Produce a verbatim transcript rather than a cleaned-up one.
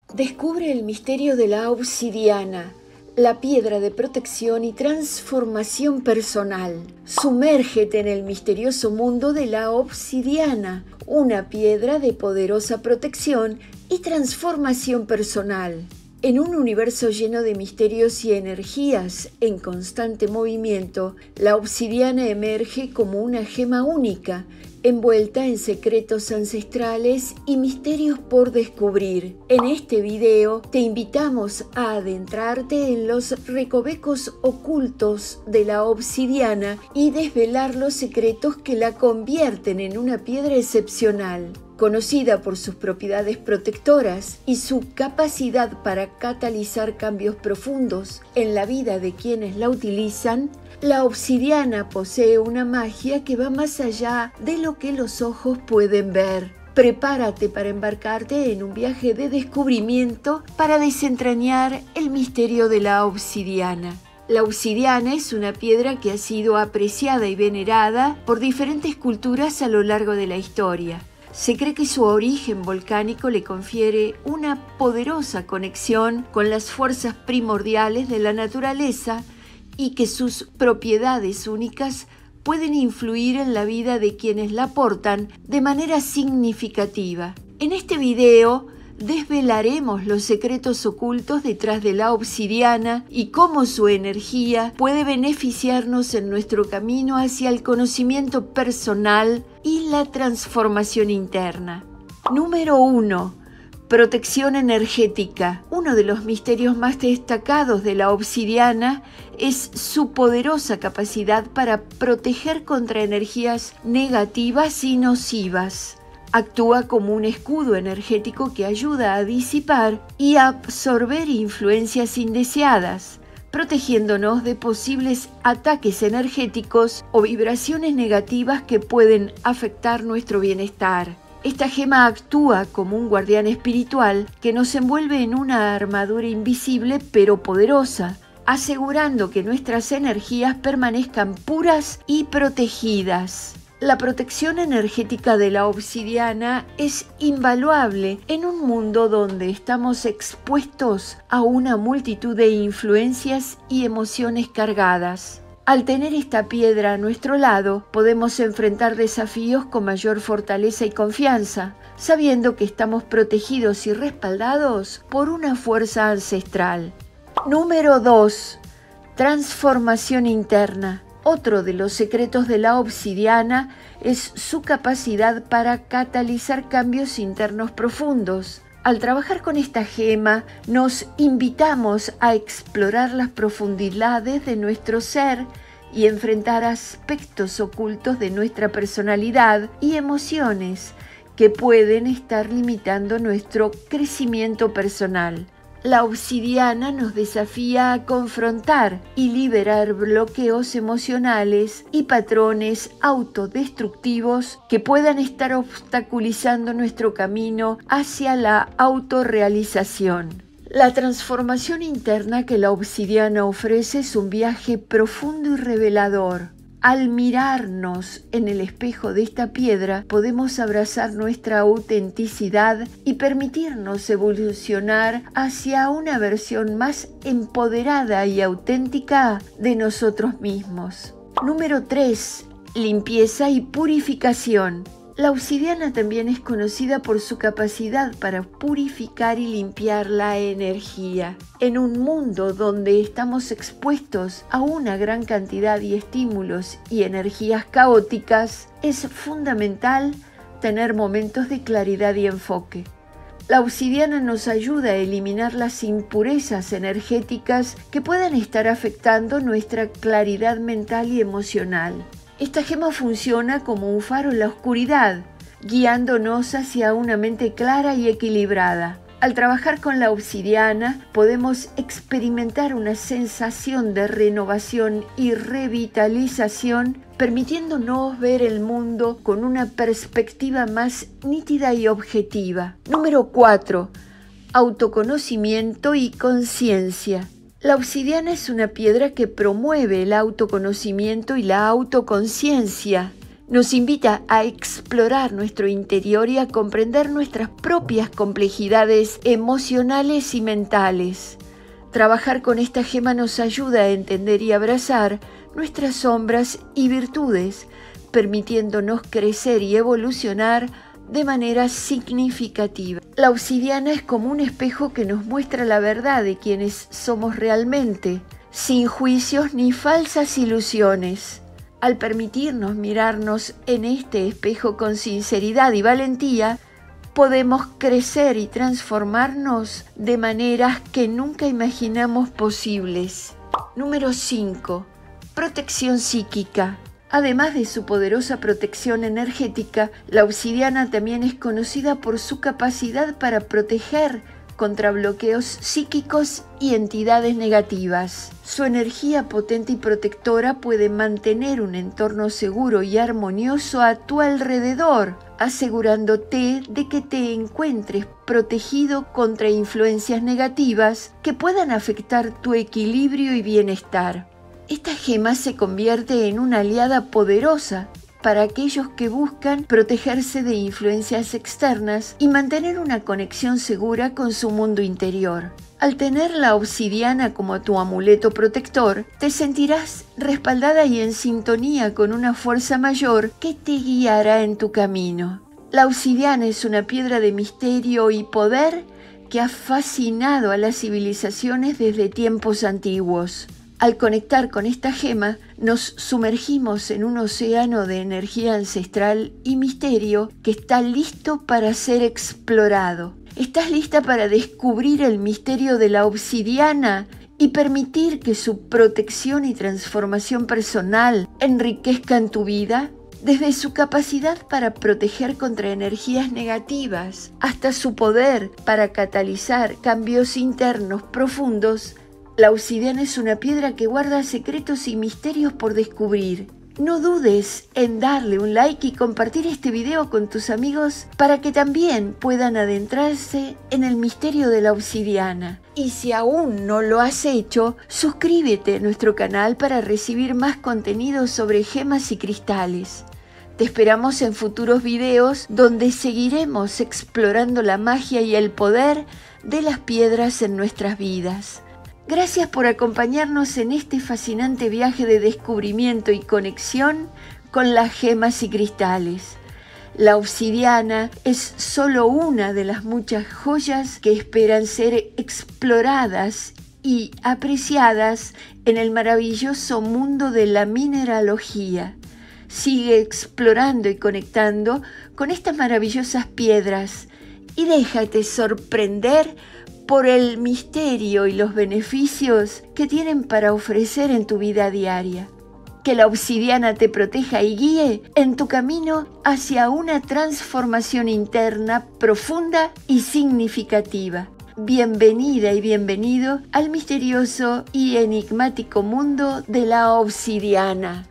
Descubre el misterio de la obsidiana, la piedra de protección y transformación personal. Sumérgete en el misterioso mundo de la obsidiana, una piedra de poderosa protección y transformación personal. En un universo lleno de misterios y energías en constante movimiento, la obsidiana emerge como una gema única, envuelta en secretos ancestrales y misterios por descubrir. En este video te invitamos a adentrarte en los recovecos ocultos de la obsidiana y desvelar los secretos que la convierten en una piedra excepcional. Conocida por sus propiedades protectoras y su capacidad para catalizar cambios profundos en la vida de quienes la utilizan, la obsidiana posee una magia que va más allá de lo que los ojos pueden ver. Prepárate para embarcarte en un viaje de descubrimiento para desentrañar el misterio de la obsidiana. La obsidiana es una piedra que ha sido apreciada y venerada por diferentes culturas a lo largo de la historia. Se cree que su origen volcánico le confiere una poderosa conexión con las fuerzas primordiales de la naturaleza y que sus propiedades únicas pueden influir en la vida de quienes la portan de manera significativa. En este video desvelaremos los secretos ocultos detrás de la obsidiana y cómo su energía puede beneficiarnos en nuestro camino hacia el conocimiento personal y la transformación interna. Número uno. Protección energética. Uno de los misterios más destacados de la obsidiana es su poderosa capacidad para proteger contra energías negativas y nocivas. Actúa como un escudo energético que ayuda a disipar y a absorber influencias indeseadas, protegiéndonos de posibles ataques energéticos o vibraciones negativas que pueden afectar nuestro bienestar. Esta gema actúa como un guardián espiritual que nos envuelve en una armadura invisible pero poderosa, asegurando que nuestras energías permanezcan puras y protegidas. La protección energética de la obsidiana es invaluable en un mundo donde estamos expuestos a una multitud de influencias y emociones cargadas. Al tener esta piedra a nuestro lado, podemos enfrentar desafíos con mayor fortaleza y confianza, sabiendo que estamos protegidos y respaldados por una fuerza ancestral. Número dos. Transformación interna. Otro de los secretos de la obsidiana es su capacidad para catalizar cambios internos profundos. Al trabajar con esta gema, nos invitamos a explorar las profundidades de nuestro ser y enfrentar aspectos ocultos de nuestra personalidad y emociones que pueden estar limitando nuestro crecimiento personal. La obsidiana nos desafía a confrontar y liberar bloqueos emocionales y patrones autodestructivos que puedan estar obstaculizando nuestro camino hacia la autorrealización. La transformación interna que la obsidiana ofrece es un viaje profundo y revelador. Al mirarnos en el espejo de esta piedra, podemos abrazar nuestra autenticidad y permitirnos evolucionar hacia una versión más empoderada y auténtica de nosotros mismos. Número tres. Limpieza y purificación. La obsidiana también es conocida por su capacidad para purificar y limpiar la energía. En un mundo donde estamos expuestos a una gran cantidad de estímulos y energías caóticas, es fundamental tener momentos de claridad y enfoque. La obsidiana nos ayuda a eliminar las impurezas energéticas que puedan estar afectando nuestra claridad mental y emocional. Esta gema funciona como un faro en la oscuridad, guiándonos hacia una mente clara y equilibrada. Al trabajar con la obsidiana, podemos experimentar una sensación de renovación y revitalización, permitiéndonos ver el mundo con una perspectiva más nítida y objetiva. Número cuatro. Autoconocimiento y conciencia. La obsidiana es una piedra que promueve el autoconocimiento y la autoconciencia, Nos invita a explorar nuestro interior y a comprender nuestras propias complejidades emocionales y mentales. Trabajar con esta gema nos ayuda a entender y abrazar nuestras sombras y virtudes, permitiéndonos crecer y evolucionar de manera significativa. La obsidiana es como un espejo que nos muestra la verdad de quienes somos realmente, sin juicios ni falsas ilusiones. Al permitirnos mirarnos en este espejo con sinceridad y valentía, podemos crecer y transformarnos de maneras que nunca imaginamos posibles. Número cinco. Protección psíquica. Además de su poderosa protección energética, la obsidiana también es conocida por su capacidad para proteger contra bloqueos psíquicos y entidades negativas. Su energía potente y protectora puede mantener un entorno seguro y armonioso a tu alrededor, asegurándote de que te encuentres protegido contra influencias negativas que puedan afectar tu equilibrio y bienestar. Esta gema se convierte en una aliada poderosa para aquellos que buscan protegerse de influencias externas y mantener una conexión segura con su mundo interior. Al tener la obsidiana como tu amuleto protector, te sentirás respaldada y en sintonía con una fuerza mayor que te guiará en tu camino. La obsidiana es una piedra de misterio y poder que ha fascinado a las civilizaciones desde tiempos antiguos. Al conectar con esta gema, nos sumergimos en un océano de energía ancestral y misterio que está listo para ser explorado. ¿Estás lista para descubrir el misterio de la obsidiana y permitir que su protección y transformación personal enriquezcan tu vida? Desde su capacidad para proteger contra energías negativas hasta su poder para catalizar cambios internos profundos, la obsidiana es una piedra que guarda secretos y misterios por descubrir. No dudes en darle un like y compartir este video con tus amigos para que también puedan adentrarse en el misterio de la obsidiana. Y si aún no lo has hecho, suscríbete a nuestro canal para recibir más contenido sobre gemas y cristales. Te esperamos en futuros videos donde seguiremos explorando la magia y el poder de las piedras en nuestras vidas. Gracias por acompañarnos en este fascinante viaje de descubrimiento y conexión con las gemas y cristales. La obsidiana es solo una de las muchas joyas que esperan ser exploradas y apreciadas en el maravilloso mundo de la mineralogía. Sigue explorando y conectando con estas maravillosas piedras y déjate sorprender por el misterio y los beneficios que tienen para ofrecer en tu vida diaria. Que la obsidiana te proteja y guíe en tu camino hacia una transformación interna profunda y significativa. Bienvenida y bienvenido al misterioso y enigmático mundo de la obsidiana.